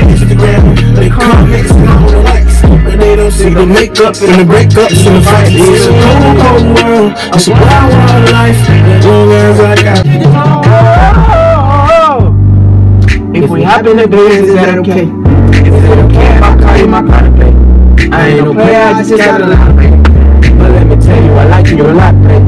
Instagram. They comments and all the likes, but they don't see the makeup and the breakups and the fights. It's a cold, cold world. It's a wild, wild life. Long as I got If we happen to do this, is that okay? Is it okay if I call you my kind of play? I ain't no player, I just got a lot, man. But let me tell you, I like you a lot, man.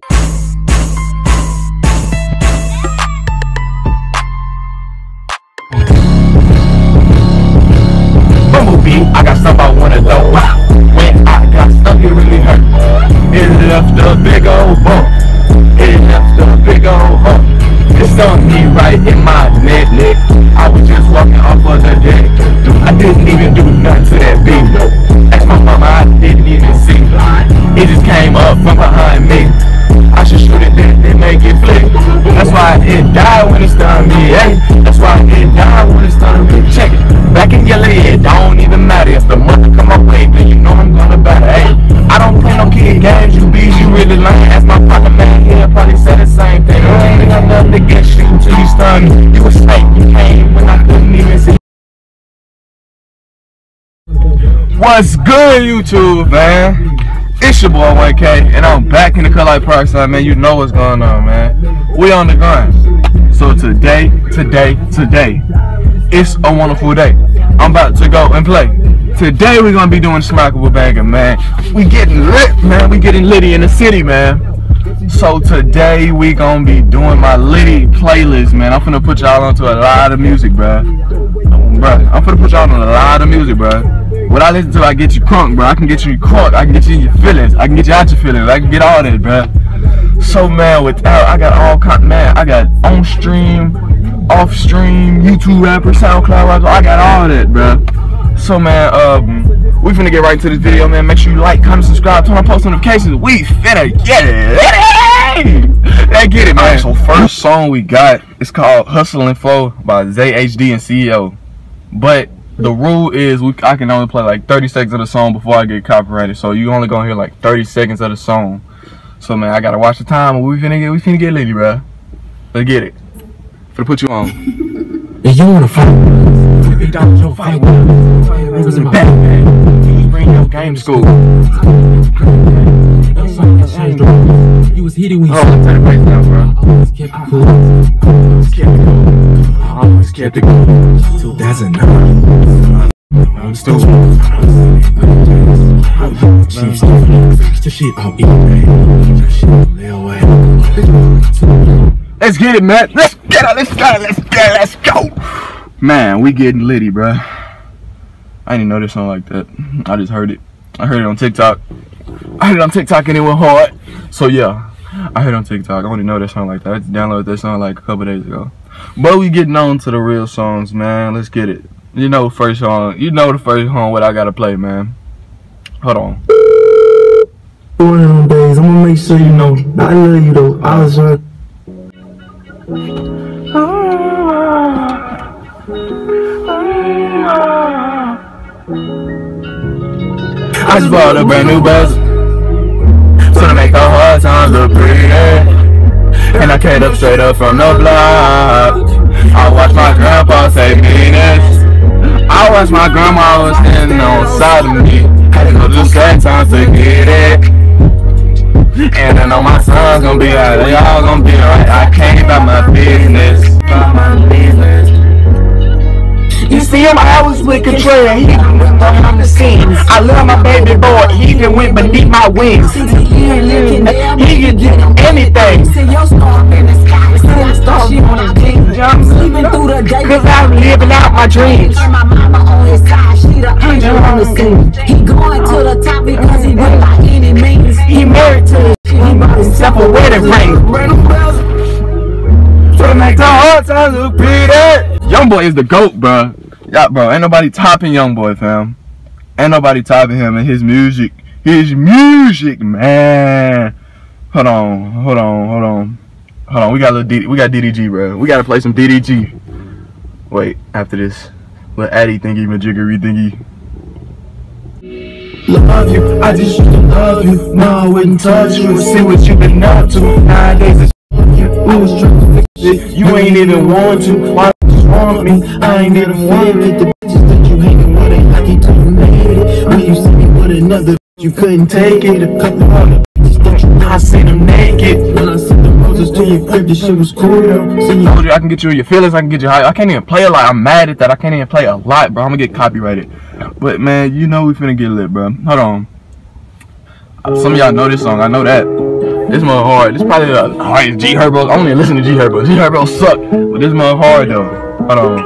Bumblebee, I got stuff I wanna know. When I got stuff, it really hurt. It left a big old bump. It left a big old hump. It stung me right in my neck. I was just walking off of the deck. I didn't even do nothing to that beat. Ask my mama, I didn't even see. It just came up from behind me. I should shoot it then make it flick. That's why it died when it stung me, eh? That's why it died when it stung me. Check it. Back in your leg, don't even matter. If the money come my way, then you know I'm gonna batter, eh? I don't play no kid games, you bees, you really lying. Ask my partner, man, he'll probably say the same thing. I ain't got nothing against you until you stung me. You a snake, you came when I couldn't even see. What's good, YouTube, man? It's your boy 1K, and I'm back in the cut like Parkside, man. You know what's going on, man. We on the grind. So today, it's a wonderful day. I'm about to go and play. Today we're gonna be doing Smackable Banger, man. We getting lit, man. We getting litty in the city, man. So today we gonna be doing my litty playlist, man. I'm finna put y'all onto a lot of music, bruh. I'm finna put y'all on a lot of music, bruh. What I listen to, I get you crunk, bro. I can get you crunk. I can get you in your feelings. I can get you out your feelings. I can get all that, bro. So, man, without, I got all kind, man. I got on stream, off stream, YouTube rapper, SoundCloud rapper. I got all that, bro. So, man, we finna get right into this video, man. Make sure you like, comment, subscribe, turn on post notifications. We finna get it. Let's get it, man. So, first song we got is called Hustle and Flow by JAYDAYOUNGAN and CEO. But the rule is I can only play like 30 seconds of the song before I get copyrighted. So you only gonna hear like 30 seconds of the song. So man, I gotta watch the time. We finna get litty, bro. Let's get it. Finna put you on. If you wanna fight, if don't you fight with niggas in the back, man. You bring your game to school. You was hitting when you turn the face down, bro. always kept it cool. Always kept it cool. 2009. I'm still cheap stuff. Fix the shit out eBay. Lay away. Let's get it, man. Let's get it. Let's go. Man, we getting litty, bro. I didn't know this song like that. I just heard it. I heard it on TikTok. I heard it on TikTok and it went hard. So yeah, I heard it on TikTok. I only know that song like that. I just downloaded that song like a couple days ago. But we getting on to the real songs, man. Let's get it. You know the first song. You know the first song what I gotta play, man. Hold on. One of them days, I'm gonna make sure you know. I love you though. I was right. I just bought a brand new bus to make the hard times look pretty. And I came up straight up from the block. I watched my grandpa say meanness. I watched my grandma was standing on side of me. Had to go to the sad times to get it. And I know my son's gonna be alright, they all gonna be alright. I came about my business. You see him, I was with control. He even went behind the scenes. I love my baby boy. He even went beneath my wings. He can do anything. Cause I'm living out my dreams. My mama on his side, she the angel on the scene. He going to the top because he went by any means. He married to the shit. He bought himself a wedding ring. To make the hard times look pretty. YoungBoy is the GOAT, bro. Yeah, bro. Ain't nobody topping YoungBoy, fam. Ain't nobody topping him and his music. His music, man. Hold on. We got a little we got DDG, bro. We gotta play some DDG. Wait, after this, little Addy thingy, majiggery thingy. Love you, I just used to love you. Now I wouldn't touch you and see what you been up to. Nowadays it's you. We was trying to fix it. You ain't even want to. Why you just want me? I ain't even want to get the bitches that you made it. When you see me with another, you couldn't take it. A couple other bitches that you not seen them naked. When I sent the roses to your crib, this shit was cool though. See you. I can get you in your feelings, I can get you high. I can't even play a lot. I'm mad at that. I can't even play a lot, bro. I'm gonna get copyrighted. But man, you know we finna get lit, bro. Hold on. Some of y'all know this song. I know that. This mother hard. This probably the hardest G Herbo. I don't even listen to G Herbo. G Herbo suck. But this mother hard though. Hold on.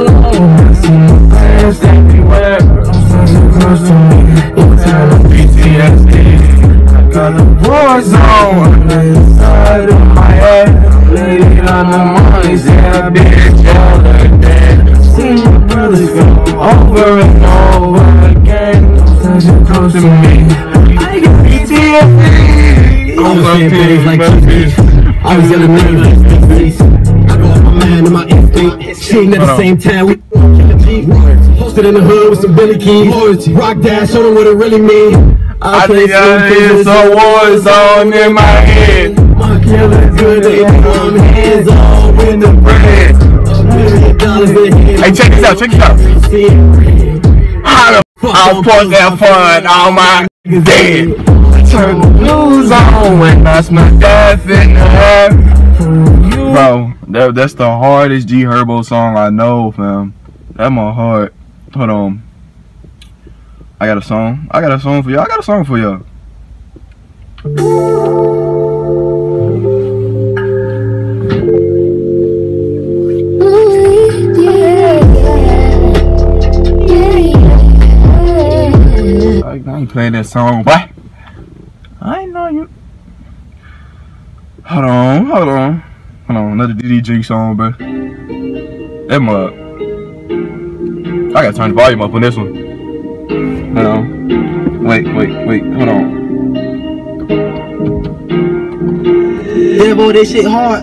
Got a war zone inside of my head. Lady on the money, yeah, bitch, all of that. See your brothers go over and over again. Touching close to me, I get PTSD. I was saying things like TP. I was yelling names like TP. I go off my man and my instinct. Shooting at the same time, we killing G. Posted in the hood with some Billy Keys. Rock dash, show them what it really means. I think it's a war zone in my head. My killer's good, they come hands on with the bread. Hey, check this out, check this out. How the fuck I'll put that fun on my dead. Turn the blues on when I smell death in the air. Bro, that's the hardest G Herbo song I know, fam. That my heart. Hold on. I got a song for y'all. I got a song for y'all. I ain't playing that song, boy. I ain't know you. Hold on. Another DDG song, bro. That mug. I gotta turn the volume up on this one. Hold on. Wait, hold on. Yeah, boy, this shit hard.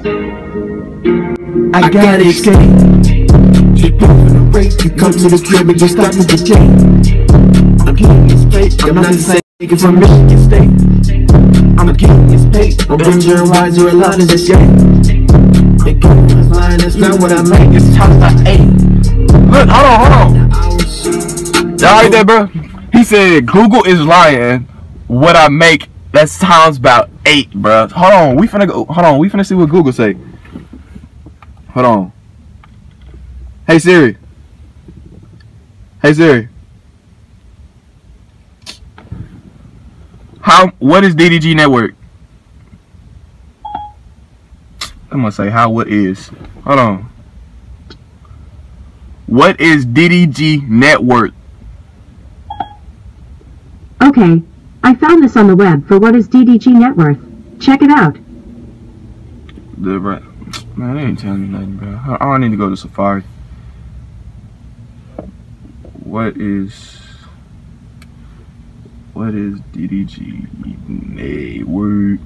I gotta escape. Just go for the race. You come to the crib and just start with the chain. I'm getting this pace. I'm not the same nigga from Michigan State. I'm getting this pace. I'm bring your rise, you're a lot of this shit. It goes line, that's not what I make. It's times by 8. Look, hold on. Y'all heard that, bro? He said Google is lying. What I make, that sounds about 8, bro. Hold on, we finna see what Google say. Hold on. Hey Siri. What is DDG network? I'm gonna say what is. Hold on. What is DDG network? Okay, I found this on the web for what is DDG net worth. Check it out. Man, they ain't telling me nothing, bro. I need to go to Safari. What is DDG network?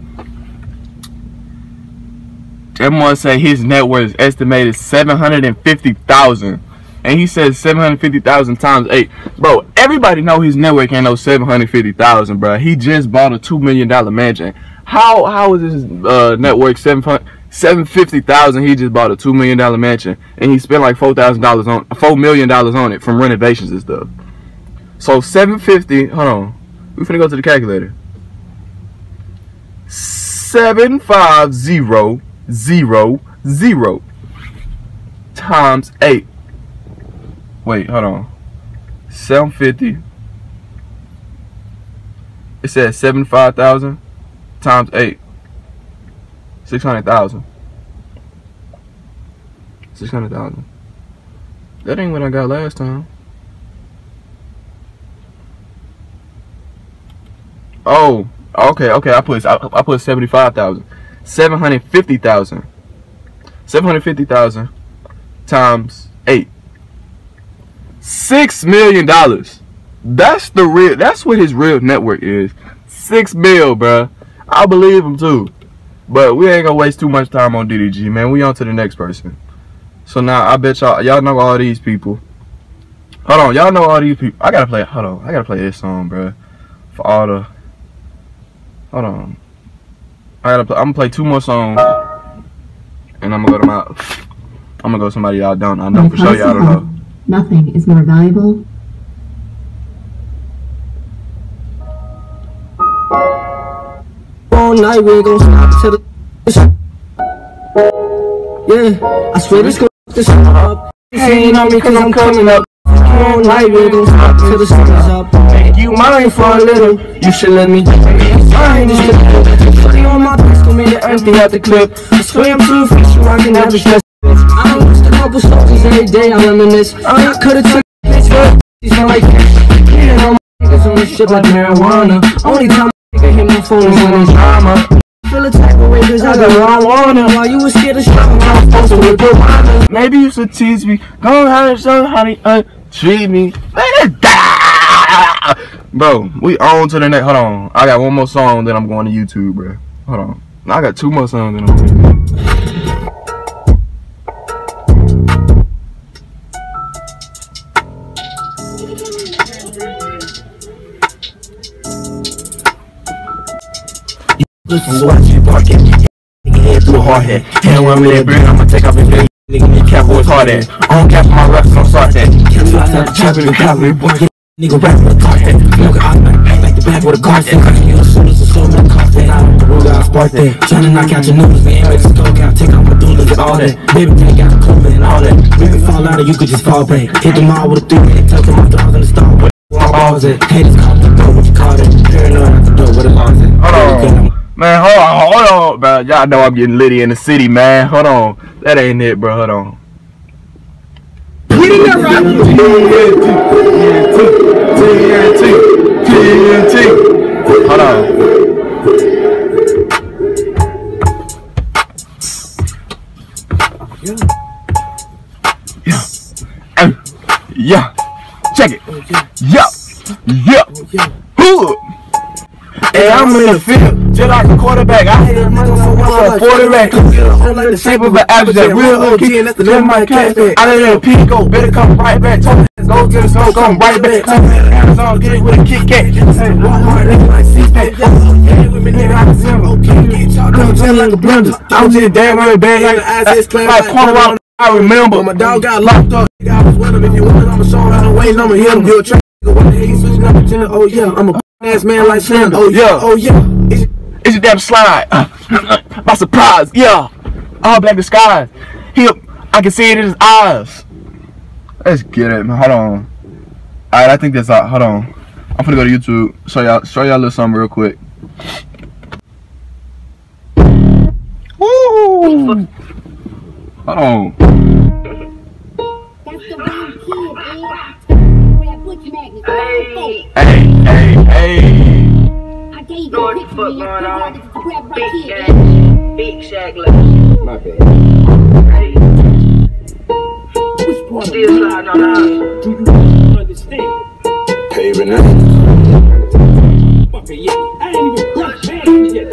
That must say his net worth is estimated 750,000. And he says 750,000 times 8. Bro, everybody know his network ain't no 750,000, bro. He just bought a $2 million mansion. How is his network 750,000? He just bought a $2 million mansion, and he spent like $4 million on it from renovations and stuff. So 750. Hold on, we finna go to the calculator. 750,000 times 8. Wait, hold on. 750. It says 75,000 times 8. 600,000. 600,000. That ain't what I got last time. Oh, okay. I put 75,000. 750,000. 750,000 times 8. $6 million. That's what his real network is. 6 mil, bruh. I believe him too. But we ain't gonna waste too much time on DDG, man. We on to the next person. So now I bet y'all know all these people. Hold on, y'all know all these people. I gotta play this song, bruh. For all the. Hold on. I'm gonna play 2 more songs, and I'm gonna go to somebody y'all don't. I know for sure y'all don't know. Nothing is more valuable night, we ain't gon' stop till the yeah, I swear this gon' the sun up. Hating on me cause I'm coming up. All night, we ain't gon' stop till the sun is up. Make you mine for a little, you should let me find this shit. Putting on my desk, gon' make it empty out the clip. I swear I'm too official, I can never stress. I done lost a couple stories every day, I reminisce. I could've took this, but these not like this. Yeah, all my niggas on this shit like marijuana. Only time I hit my phone is when it's drama. Feel a type of way cause I got what I wanna. While you was scared of shit, I'm supposed to whip piranha. Maybe you should tease me. Go ahead and show how to treat me. Bro, we on to the next. Hold on. I got one more song, then I'm going to YouTube, bro. Hold on. I got two more songs, then I'm going to YouTube. Listen, watch you barking. Nigga head through a hard head. Hand around me that brain, I'ma take off his face. Nigga need cap what's hard at. I don't cap for my reps, I'm sorry that. Can't fly out the chopper and calorie boy. Nigga rap with a car head. Nigga I pack like the back with a guard head. Cracking you as soon as the soul in the car head. I don't know I spark that. Tryna knock out your nose, man. Make the skull count, take out my doulas and all that. Baby take out the COVID and all that. We can fall out or you could just fall back. Hit them all with a 3-minute tuck my dogs in the star. Where my balls at? Haters call the door, what you call that? Paranoid out the door, where the laws at? Hold on. Man, hold on, bro. Y'all know I'm getting litty in the city, man. Hold on. That ain't it, bro. Hold on. We did that right. TNT. Hold on. Yeah. Check it. Yeah. Hood. Hey, I'm in the field, just like a quarterback. I hit a nigga for a 40 rack. I'm like the shape of an abstract, real OG, and that's the left my cash back. I let it P go, better come right back. Told me, go get the smoke, come right back. Amazon, get it with a Kit Kat. Walk hard, that's like 6-pack. Yeah, with me, nigga, I'm zero. I'm just like a blender. I was just damn running bad like an ISS claim. Like corner round, I remember. My dog got locked up. I was with him. If you want it, I'ma show him how to wait, I'ma hit him. You're a track. What the hell you switching up to? Oh yeah, I'm a ass man like Slim. Oh yeah. It's a damn slide. By surprise, yeah. All black disguise. I can see it in his eyes. Let's get it, man. Hold on. Alright, I think that's all. Hold on. I'm finna go to YouTube. Show y'all a little something real quick. Woo! Hold on. Hey. I gave you a picture of your big Shaq left. My bad. Hey. Still sliding on the house. Do you understand? Paving it. Okay, yeah. I ain't even brush man yet.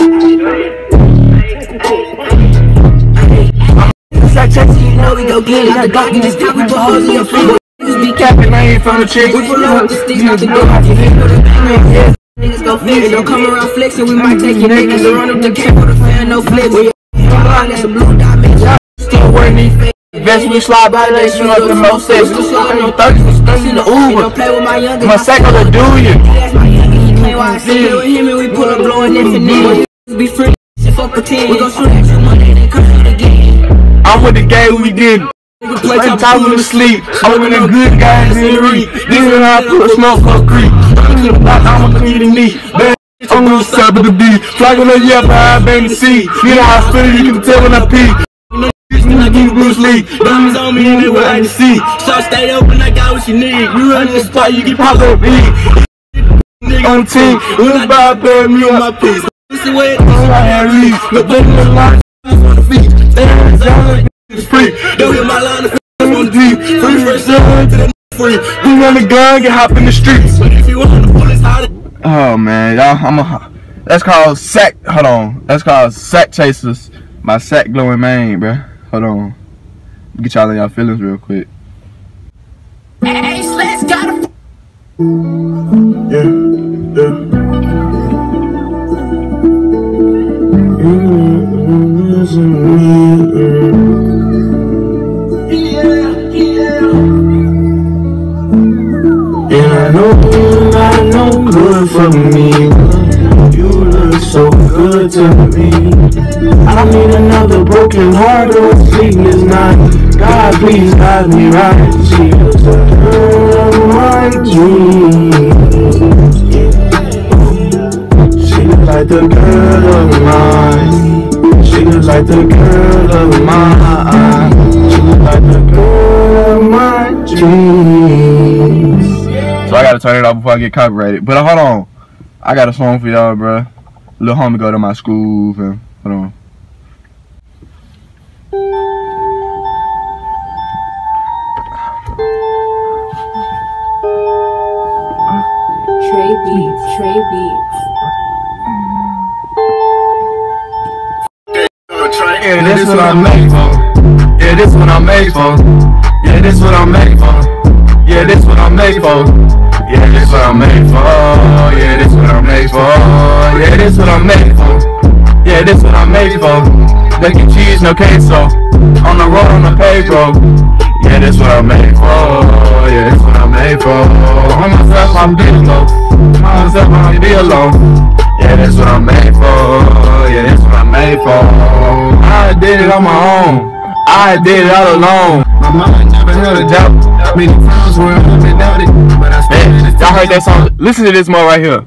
You know we go get it. I got in this top, we put holes in your feet. Be capping, I ain't from the chick. We pull up the stick, out the door, you hit with a bang. Niggas go flex, don't come around flexing. We might take your niggas and run up the camp for the fan, no flex. That's a blue diamond. Still wearing these fake vests, we slide by the shoot up the most sex. We slide on 30, we stuck in the Uber. My sack on the do you. That's my youngin', he can't watch it. With him and we pull up blowing this and then. Be free, fuck pretend. We gon' shoot at you Monday, then come shoot again. I'm with the game, we did. Play time with the sleep. I'm with the good guys in the reef. This is how I put a smoke up creek. I'm a clean knee. I'm on the side of the beat. Flag on the yap, I bang the sea. You know how I feel, you can tell when I pee. I give Bruce Lee. Diamonds on me anywhere I can see. So stay open, I got what you need. You run the spot, you get popped up beat. On the team, when I buy a pair of me on my piece. This is where I had leave. But then the line on the feet. It's free. Don't hit my line of on the deep. Free fresh air to the free. We run the gun, get hop in the streets. But if you want the bullets, how to. Oh man, y'all, that's called sack. Hold on, that's called sack chasers. My sack glowing mane, bruh. Hold on, get y'all in y'all feelings real quick. Hey, Slats got a. And I know good for me. You look so good to me. I don't need another broken heart or a sleepless night. God, please guide me right. She was the girl of my dreams. She looks like the girl of mine. She looks like the girl of mine. She looks like the girl of my dreams. So I gotta turn it off before I get copyrighted. But hold on, I got a song for y'all, bruh. Little homie go to my school, fam. Hold on. Trey Beats. Yeah, this what I'm made for. Yeah, this what I'm made for. Yeah, this what I'm made for. Yeah, this what I'm made for. Yeah, this what I'm made for. Yeah, this what I'm made for. Yeah, this what I'm made for. Yeah, this what I'm made for. Bacon cheese, no queso. On the road, on the paved road. Yeah, this what I'm made for. Yeah, this what I'm made for. On myself, I'm be alone. Myself, I'm be alone. Yeah, that's what I'm made for. Yeah, that's what I'm made for. I did it on my own. I did it all alone. My mama never held a job. Many times where I've been out it, but I still did it. Y'all heard that song? Listen to this more right here.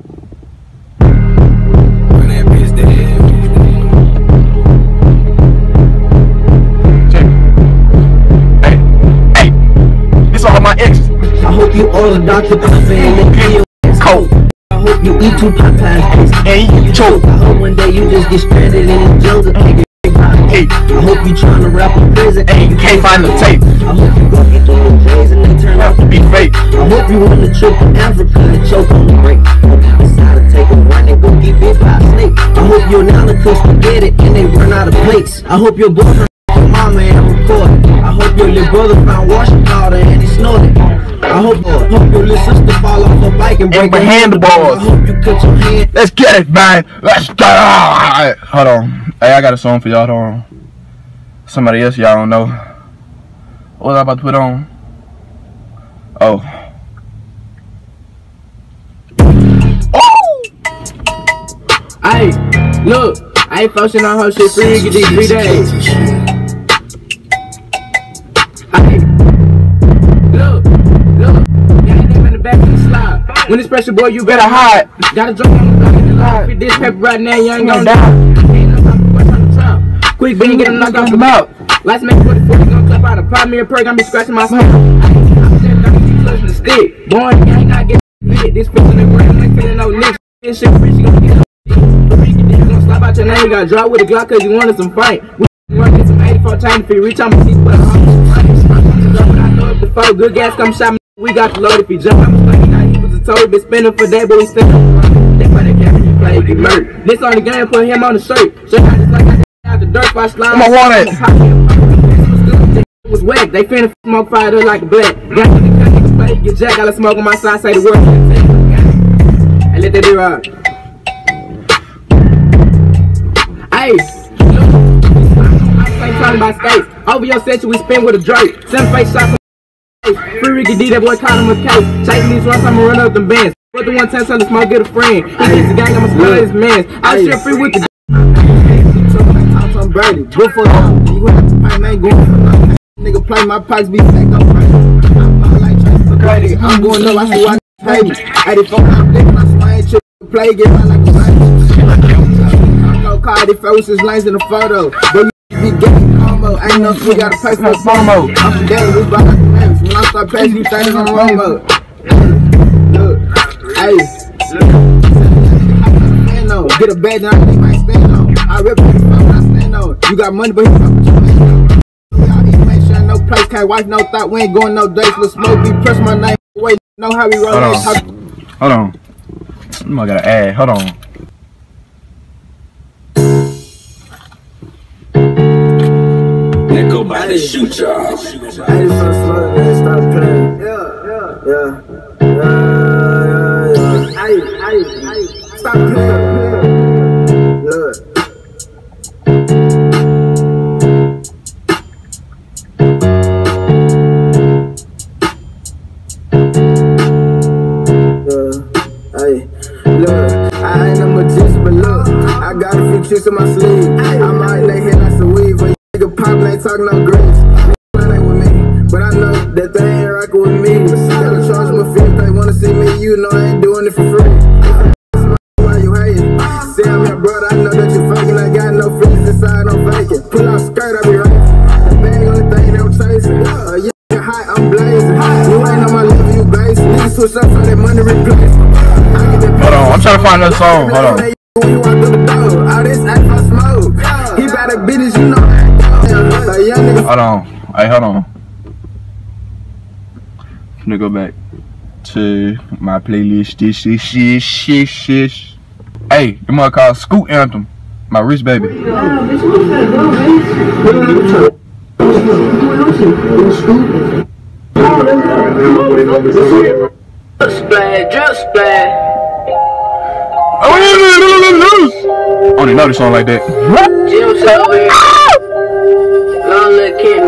Hey, this all my exes. I hope you all a Dr. Pepper and you Coke. I hope you eat 2 Popeyes And you choke. I hope one day you just get stranded in the jungle. Hey, I hope you tryna rap in prison. hey, you can't find the tape. I hope you go get through the days and they turn out to Be fake. I hope you on the trip to Africa and choke on the break. I hope you decide to take a run and go get bit by a snake. I hope you're now the cook spaghetti and they run out of plates. I hope your boyfriend your mama and record it. I hope your little brother found washing powder and he snorted. I hope your little sister fall off a bike and break her handlebars. I hope you cut your hand. Let's get it, man. Let's get it. Hold on. Hey, I got a song for y'all. Hold on. Somebody else y'all don't know. What was I about to put on? Oh. Hey, look, I ain't functioning on her shit free these 3 days. Hey, look, yeah, ain't them in the back of the slide. When this pressure boy, you better hide. Gotta drop on the block in the line. Fit this pepper right now, you ain't gonna die. Ain't no time for what's on the trap. Quick bang, get him knocked off the mouth. Lights make 44, gonna clap out a pop me a perk, I'm be scratching my skin. I'm just gonna keep clutching the stick. Boy, you ain't not getting fit. This bitch in the ground, ain't feeling no nicks. This shit free, she gon' get no gonna slap out your name, you gotta drop with a Glock cause you wanted some fight. We gonna get some 84 time if you reach on my seats, but I'm before good gas come shot me, we got the load if he jump. I'm playing now, he was a total been spending for that, but we still that's why they can't really play, get murdered. This on the game, put him on the shirt. Show how just like I did out the dirt, if I slide. Come on, want it. It was wet, they finna smoke fired up like a black. Got to the cut, niggas play, get jack, got a smoke on my side, say the word. I let that be right. Hey, I'm talking about skates. Over your section, we spin with a Drake. 7 face shots. Free Ricky D, that boy called him a case. Chasing these runs, I'ma run up them bands. Put the 110 on the smoke, get a friend. He gets the gang, I'ma spell his mans. I shit free with the I'm Brady. Good for him. You have to pay, man, going for nothing. Nigga play my pipes, be sacked up. I'm like Tracy for credit. I'm going up, I see why pay me. 84, I'm thinking I swing shit. Play, get out like a baby. I'm no car, they froze lanes in the photo. But you be getting combo. Ain't no shit, gotta pay for the promo. I'm from Dallas, we buy like the Mavis. When I start passing, you think on the wrong mode. Look, hey, get a bed down, they might stand on. I rip it when I stand on. You got money, but you fuck with your man. Make sure no place, can't wife, no thought. We ain't going no dates. Let's smoke, be press my name. Wait, know how we roll. Hold on. I gotta add. Hold on. Let go by the shoot y'all. I just so slow and start playing. Yeah. Stop playing. Look. Look, I ain't no magician, but look, I got a few tricks in my sleeve. I might lay here like some weed, but nigga pop ain't talking no grace. Nigga ain't with me, but I know that they ain't rockin' with me. Gotta charge my fee if they wanna see me, you know I ain't doing it for free. Why you hating? Say I'm your brother, I know that you fucking. I got no feelings inside, I'm faking. Pull out skirt, I be racing. The bag on the thing that I'm chasing. Yeah, high, I'm blazing. You ain't on my level, you basic. Niggas switch up so that money replace. Hold on, I'm trying to find that song. Hold on. All this act for smoke. He better beat it, you know. Hold on. Hey, hold on. I'm gonna go back to my playlist. This. Hey, the mother called Scoot Anthem. My Rich Baby. Just splash. Only know this song like that. Jim Selby. Long little kid.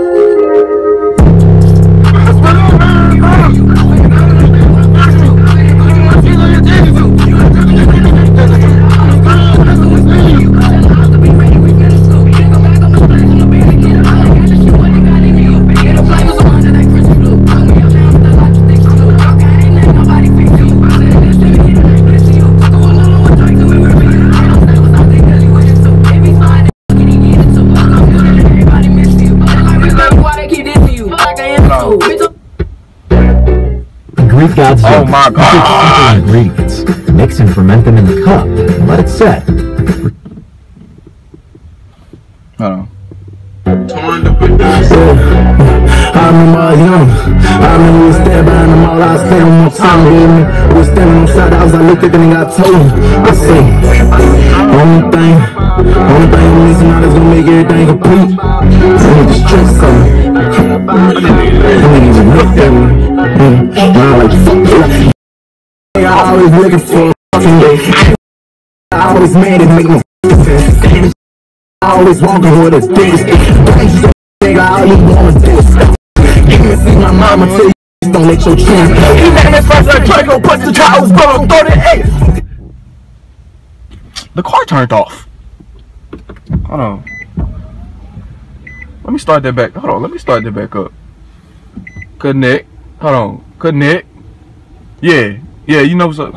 Greek gods. Oh my God! Ingredients. Mix and ferment them in the cup. And let it set. Hold on. I remember I was young. I remember we was standing behind them all. I was standing one more time with me. We was standing on the side. I was like, looked at them and I told him. I say, only thing we need now that's gonna make everything complete. I need to stress something. I need to look at me. And I'm like, fuck it. I always looking for a fucking day. I always mad at make no sense. I always walking with a dick. Nigga, all you wanna do is stop. You can see my mama tell you, don't let your chance. He made me first like Draco, punch the towers, bro, 38. The car turned off. Hold on. Let me start that back. Hold on, let me start that back up. Connect. Hold on. Connect. Yeah, you know what's up.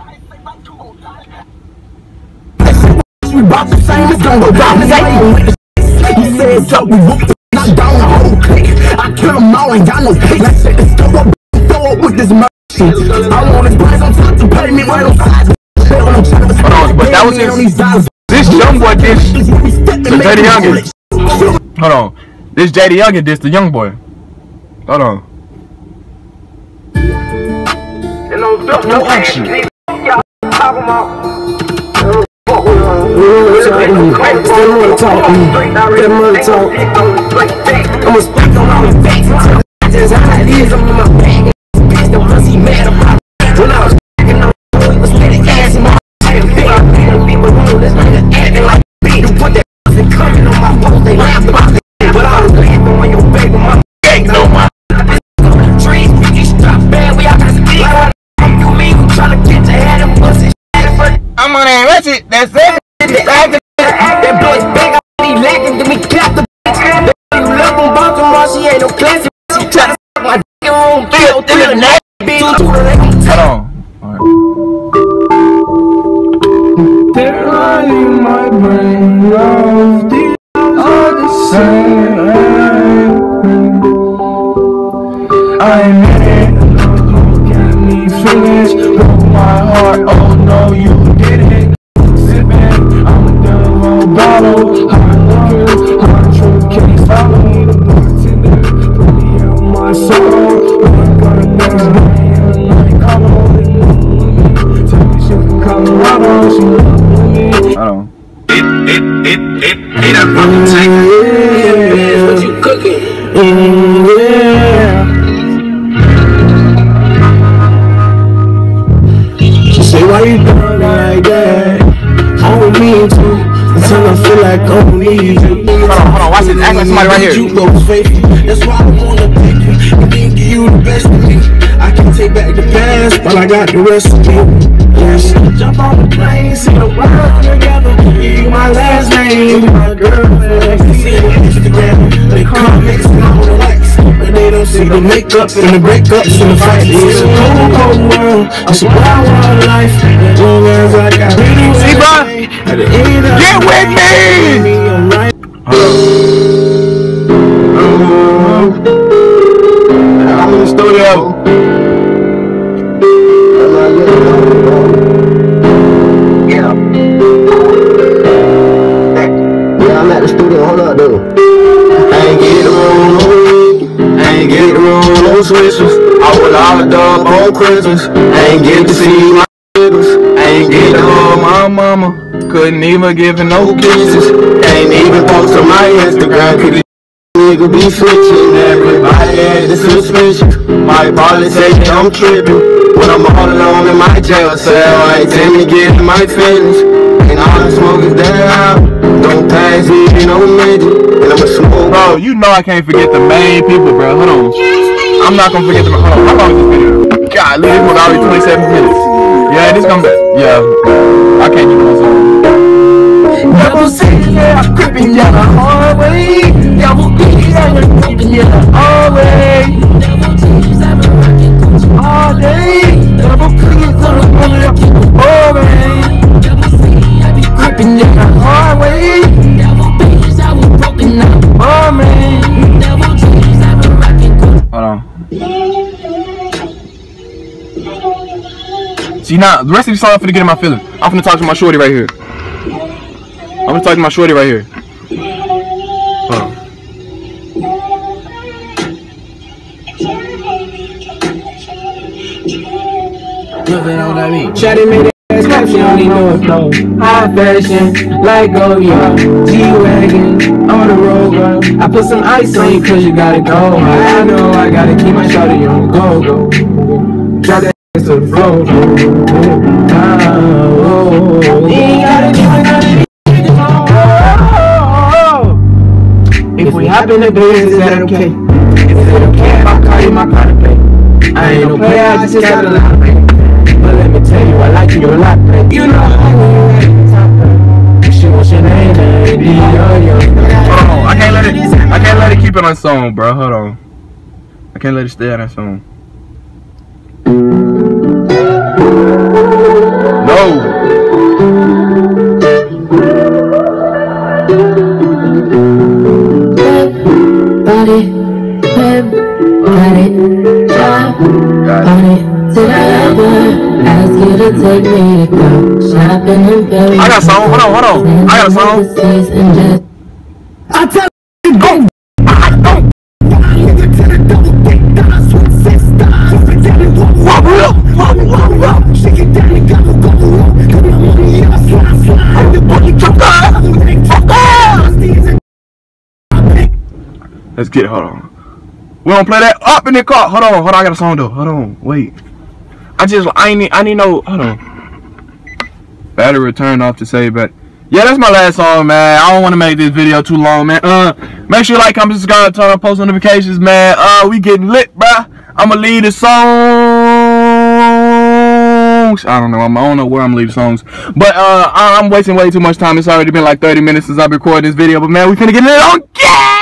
We bout the same, it's gonna go down. He said, so we whooped the bitch down the whole clique. I kill them all, ain't got no pick. Let's say, let's go up with this murder shit. I want his price on top to pay me right on side. But that was this YoungBoy diss to JAYDAYOUNGAN. Hold on. This JAYDAYOUNGAN diss the YoungBoy. Hold on. No action. I'ma speak on all the facts until just how it is. I'm in my bag. Bitch, the pussy mad about it. When I was cracking on we was spitting ass in my big people who this nigga acting like bitch. You put that pussy coming on my post, they laugh about it. But I was laying on your baby, my gang know my trees, you stop bad, we all got to be like you mean, we tryna get your head and pussy. I'm on that ratchet, that's it. That boy's big, I be lacking, then we clap the bitch. You love him, Baltimore, she ain't no classy. She try to suck my dick in room, kill through the neck, bitch. Hold on. They're running my brain off, these are the same. I made it, don't get me finished. Broke my heart, oh no, you didn't. Sipping, I'm a double bottle. Hard liquor, hard truth, can't follow me. The bartender, put me out my soul. I'm gonna next night, and I ain't calling with me. Tell me she from Colorado, she love me. Hold on. Hey, that fucking tank. What you cooking? Yeah. She say, why you doing like that? I don't mean to, until I feel like I don't need you. Hold on, watch this. Act like somebody right here. That's why I wanna pick you and then give you the best of me. I can take back the past, but I got the rest of me. Yes, jump on the plane, see the world together. Give you my last name, my girlfriend. See the Instagram, they comments and all the likes, but they don't see the makeup and the breakups and the fights. It's a cold, cold world. It's a wild, wild life. As long as I got you, see, bro? At the end of get with me! I'm in the studio. Yeah, I'm at the studio. Hold up, dude. I ain't get the room, I ain't get the room, no switches. I was locked up on Christmas. I ain't get to see my niggas. I ain't get to hug my mama. Couldn't even give her no kisses. Ain't even post on my Instagram. Could the nigga be switching? Everybody had the suspicion. My probably say that I'm tripping when I'm all alone in my jail cell. I ain't tend to get in my feelings. And all the smoke is down. Don't pass me, no midget. And I'ma smoke. Bro, you know I can't forget the main people, bro. Hold on. I'm not gonna forget them. Hold on. How long is this video? God, this was already 27 minutes. Yeah, this gonna be. Yeah. I can't do no song. Double C, yeah, I'm creeping down the hallway. Double B, yeah, I'm creeping down the hallway. All day, double P, it's on the corner of the hallway. Creeping down the hallway. Hold on. See, now, the rest of the song I'm finna get in my feelings. I'm finna talk to my shorty right here. I'm gonna talk to my shorty right here. Hold on. Look at what I mean. Shawty made that ass clap, she don't need no clothes. High fashion, like Goya, G-Wagon, on the road, girl. I put some ice on you cause you gotta go. I know I gotta keep my shawty on go. Drop that ass to the floor. You ain't gotta do nothing. If we hop in the biz, is that okay? Is it okay if I call you my car to play? I ain't no player, I just got a lot of pay. But let me tell you, I like you a lot, babe. You know I like when you at the top, babe. She wants your name, baby. Hold on, I can't let it keep it on song, bro. Hold on. I can't let it stay on that song. No. Body, got it, did I ever ask you to take me to go shopping in Paris? I got a song, hold on. I got a song. I tell you, go. Let's get it, hold on. We don't play that up in the car. Hold on, I got a song though. Hold on, wait. I need no, hold on. Battery return off to save, but yeah, that's my last song, man. I don't want to make this video too long, man. Make sure you like, comment, subscribe, turn on post notifications, man. We getting lit, bruh. I'ma leave the songs. I don't know where I'm leaving songs, but I'm wasting way too much time. It's already been like 30 minutes since I've recorded this video, but man, we finna get it on. Yeah!